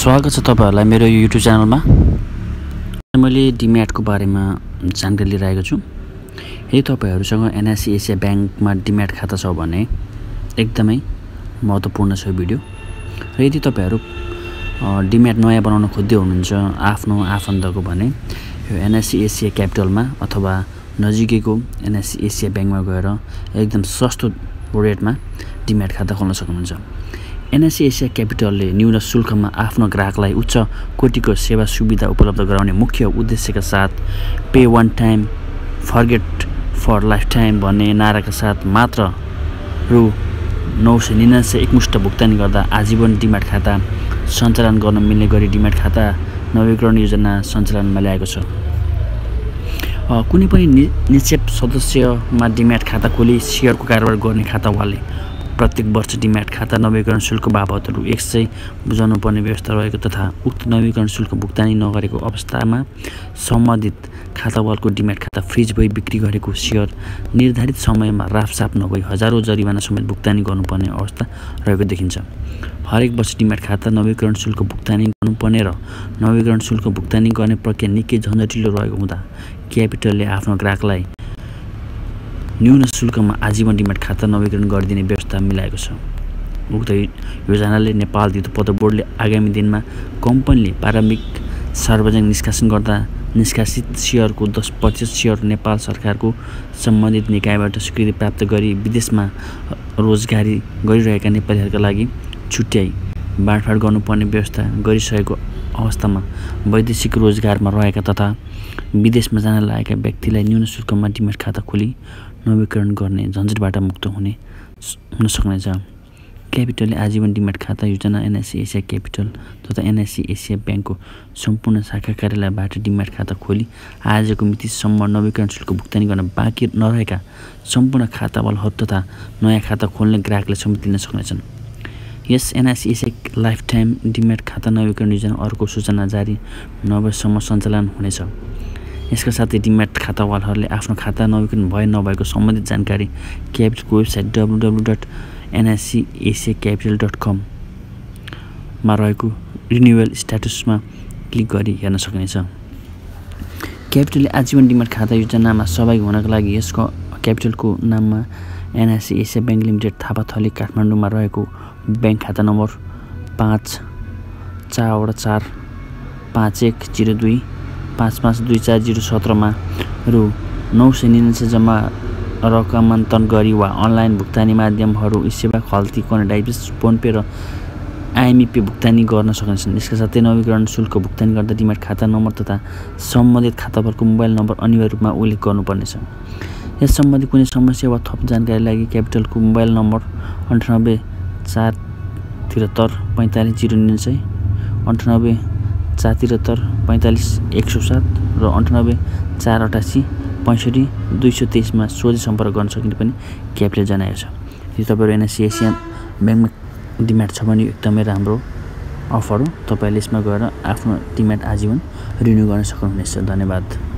स्वागत छ तपाईहरुलाई मेरो YouTube च्यानलमा। मैले डिम्याटको बारेमा जानकारी लिइरहेको छु। यदि तपाईहरुसँग एनएससी एसिया बैंकमा डिम्याट खाता छ भने एकदमै महत्त्वपूर्ण छ यो भिडियो। र यदि तपाईहरु डिम्याट नयाँ बनाउन खोज्दै हुनुहुन्छ आफ्नो आफन्तको भने यो एनएससी एसिया क्यापिटलमा अथवा नजिकैको एनएससी एसिया बैंकमा गएर एकदम सस्तो रेटमा डिम्याट खाता खोल्न सक्नुहुन्छ। एनएससी एसिया क्यापिटलले न्यून शुल्कमा आफ्नो ग्राहकलाई उच्च कोटिको सेवा सुविधा उपलब्ध गराउने मुख्य उद्देश्यका साथ pay one time forget for lifetime भन्ने नाराका साथ मात्र रु 999 एकमुष्ट भुक्तानी गर्दा आजीवन डिम्याट खाता सञ्चालन गर्न मिल्ने गरी डिम्याट खाता नवीकरण योजना सञ्चालनमा ल्याएको छ। कुनै पनि निक्षेप सदस्यमा डिम्याट खाता खोली शेयरको कारोबार गर्ने खातावालले प्रत्येक वर्ष डिम्याट खाता नवीकरण शुल्क बाबत रु 100 बुझाउनु पर्ने व्यवस्था रहेको तथा उक्त नवीकरण शुल्क भुक्तानी नगरेको अवस्थामा सम्बन्धित खातावालको डिम्याट खाता फ्रिज भई बिक्री गरेको शेयर निर्धारित समयमा राफसाफ नभई हजारौं जरिवाना समेत भुक्तानी गर्नुपर्ने अवस्था रहेको देखिन्छ। हरेक वर्ष डिम्याट खाता नवीकरण शुल्क भुक्तानी गर्नुपर्ने र नवीकरण शुल्क भुक्तानी गर्ने प्रक्रिया निकै झन्झटिलो रहेको हुँदा क्यापिटलले आफ्नो ग्राहकलाई न्यून शुल्कमा आजीवन डिम्याट खाता नवीकरण गरिदिने व्यवस्था मिलाएको छ। उक्त योजनाले नेपाल धितोपत्र बोर्डले आगामी दिनमा कम्पनीले प्रारम्भिक सार्वजनिक निष्कासन गर्दा निष्कासित शेयरको 10% शेयर नेपाल सरकारको सम्बन्धित निकायबाट स्वीकृति प्राप्त गरी विदेशमा रोजगारी गरिरहेका नेपालीहरूका लागि छुट्याई बाँडफाँड गर्नुपर्ने व्यवस्था गरिसकेको अवस्थामा वैदेशिक रोजगारमा रहेका तथा विदेशमा जान लागेका व्यक्तिलाई न्यून शुल्कमा डिम्याट खाता खोली नवीकरण गर्ने झन्झटबाट मुक्त हुन सक्नेछ। क्यापिटलले आजीवन डिम्याट खाता योजना एनएससी एसिया क्यापिटल तथा एनएससी एसिया बैंकको सम्पूर्ण शाखा कार्यालयबाट डिम्याट खाता खोली आजको मितिसम्म नवीकरण शुल्क भुक्तानी गर्न बाँकी नरहेका सम्पूर्ण खातावालहरू तथा नयाँ खाता खोल्ने ग्राहकले समेत लिन सक्नेछन्। यस NSC Asia lifetime demat खाता नवीकरण योजना अर्को सूचना जारी नभएसम्म सञ्चालन हुनेछ। यसका साथै डिम्याट खातावालहरूले आफ्नो खाता नवीकरण भए नभएको सम्बन्धित जानकारी क्यापिटलको वेबसाइट www.nscasiacapital.com मा रहेको रिन्युअल स्ट्याटसमा क्लिक गरी हेर्न सक्नेछ। क्यापिटलले आजीवन डिम्याट खाता योजनामा सहभागी हुनका लागि यसको क्यापिटलको नाममा NSC Asia bank limited Thapathali काठमाडौँमा रहेको बैंक खाता नम्बर 5445102 552407 मा रु 999 जम्मा रकमान्तरण गरी वा अनलाइन भुक्तानी माध्यमहरू सेवा खल्ती गर्ने डाइबिस फोन पे र आइएमपी भुक्तानी गर्न सक्नेछन्। यसका साथै नवीकरण शुल्क भुक्तानी गर्दा डिम्याट खाता नम्बर तथा सम्बन्धित खाताभरको मोबाइल नम्बर अनिवार्य रूपमा उल्लेख गर्नुपर्नेछ। यस सम्बन्धी कुनै समस्या वा थप जानकारी लागि क्यापिटलको मोबाइल नम्बर 98 473 45 099 98 473 45 107 र 98 488 65 223 मा सोझै सम्पर्क गर्न सकिने पनि क्यापिटलले जनाएको छ। यदि तपाईहरु एनएससी एसिया बैंकमा डिम्याट छ भने एकदमै राम्रो अफर हो। तपाईले यसमा गएर आफ्नो डिम्याट आजीवन रिन्यू गर्न सक्नुहुनेछ। धन्यवाद।